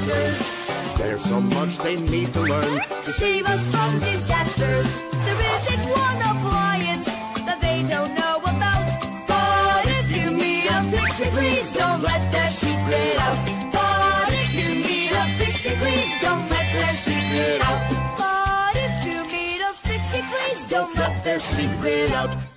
masters. There's so much they need to learn To save us from disasters. There isn't one appliance that they don't know about. But if you meet a pixie, please don't let their secret out. But if you meet a pixie, please don't let their secret out. But if you meet a pixie, please don't let their secret out.